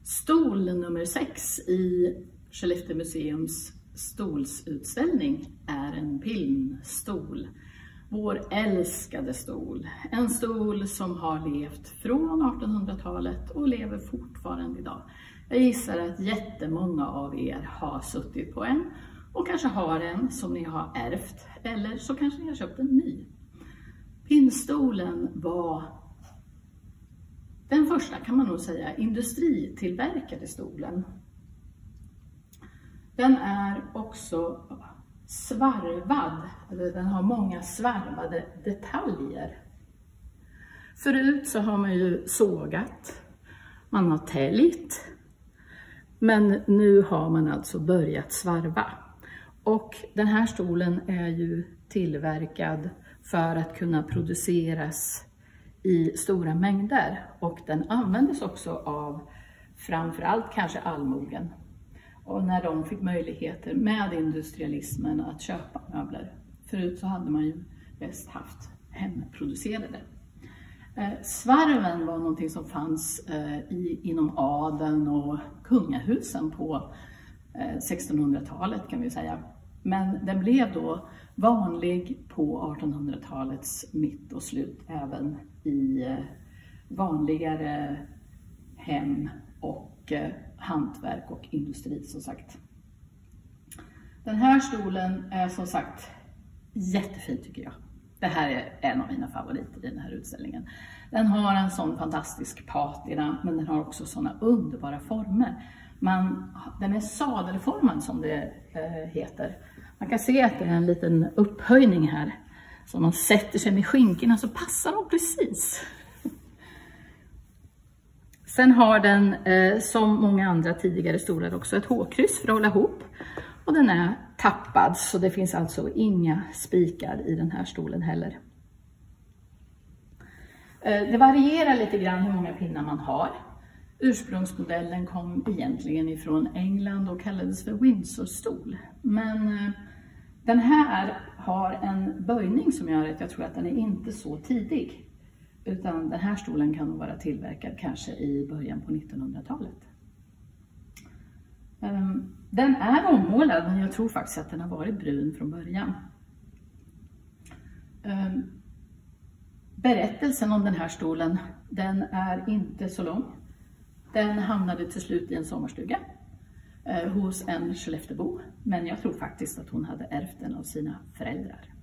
Stol nummer 6 i Skellefteå museums stolsutställning är en pinnstol. Vår älskade stol. En stol som har levt från 1800-talet och lever fortfarande idag. Jag gissar att jättemånga av er har suttit på en och kanske har en som ni har ärvt, eller så kanske ni har köpt en ny. Pinnstolen var den första, kan man nog säga, industritillverkade stolen. Den är också svarvad, eller den har många svarvade detaljer. Förut så har man ju sågat, man har täljt, men nu har man alltså börjat svarva. Och den här stolen är ju tillverkad för att kunna produceras i stora mängder, och den användes också av framförallt kanske allmogen. Och när de fick möjligheter med industrialismen att köpa möbler. Förut så hade man ju bäst haft hemproducerade. Svarven var någonting som fanns inom adeln och kungahusen på 1600-talet kan vi säga. Men den blev då vanlig på 1800-talets mitt och slut även i vanligare hem och hantverk och industri som sagt. Den här stolen är som sagt jättefin tycker jag. Det här är en av mina favoriter i den här utställningen. Den har en sån fantastisk patina, men den har också såna underbara former. Den är sadelformad som det heter. Man kan se att det är en liten upphöjning här. Så om man sätter sig med skinkorna så passar de precis. Sen har den som många andra tidigare stolar också ett hårkryss för att hålla ihop. Och den är tappad, så det finns alltså inga spikar i den här stolen heller. Det varierar lite grann hur många pinnar man har. Ursprungsmodellen kom egentligen ifrån England och kallades för Windsor-stol. Men den här har en böjning som gör att jag tror att den är inte så tidig. Utan den här stolen kan nog vara tillverkad kanske i början på 1900-talet. Den är ommålad, men jag tror faktiskt att den har varit brun från början. Berättelsen om den här stolen, den är inte så lång. Den hamnade till slut i en sommarstuga hos en Skellefteåbo. Men jag tror faktiskt att hon hade ärvt den av sina föräldrar.